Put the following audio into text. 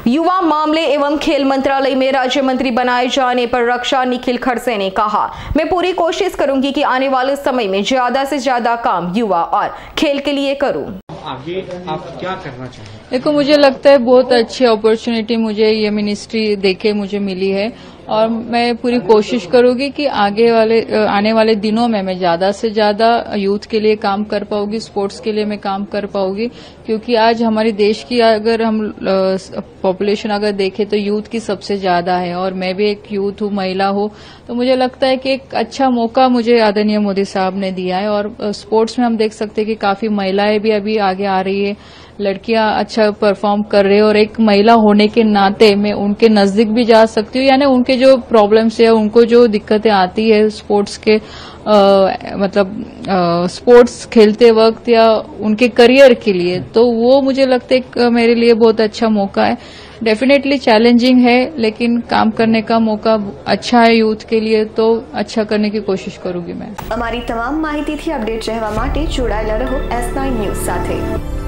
युवा मामले एवं खेल मंत्रालय में राज्य मंत्री बनाए जाने पर रक्षा निखिल खड़से ने कहा, मैं पूरी कोशिश करूंगी कि आने वाले समय में ज्यादा से ज्यादा काम युवा और खेल के लिए करूं। आगे आप क्या करना चाहेंगे? देखो, मुझे लगता है बहुत अच्छी अपॉर्चुनिटी मुझे ये मिनिस्ट्री देके मुझे मिली है और मैं पूरी कोशिश करूंगी कि आने वाले दिनों में मैं ज्यादा से ज्यादा यूथ के लिए काम कर पाऊंगी, स्पोर्ट्स के लिए मैं काम कर पाऊंगी, क्योंकि आज हमारे देश की अगर हम पॉपुलेशन अगर देखें तो यूथ की सबसे ज्यादा है और मैं भी एक यूथ हूँ, महिला हूँ, तो मुझे लगता है कि एक अच्छा मौका मुझे आदरणीय मोदी साहब ने दिया है। और स्पोर्ट्स में हम देख सकते हैं कि काफी महिलाएं भी अभी आगे आ रही है, लड़कियां अच्छा परफॉर्म कर रही है और एक महिला होने के नाते मैं उनके नजदीक भी जा सकती हूँ, यानी उनके जो प्रॉब्लम्स है, उनको जो दिक्कतें आती है स्पोर्ट्स के स्पोर्ट्स खेलते वक्त या उनके करियर के लिए, तो वो मुझे लगता है मेरे लिए बहुत अच्छा मौका है। डेफिनेटली चैलेंजिंग है, लेकिन काम करने का मौका अच्छा है यूथ के लिए, तो अच्छा करने की कोशिश करूंगी मैं। અમારી તમામ માહિતીથી અપડેટ રહેવા માટે જોડાયેલા રહો S9 ન્યૂઝ સાથે।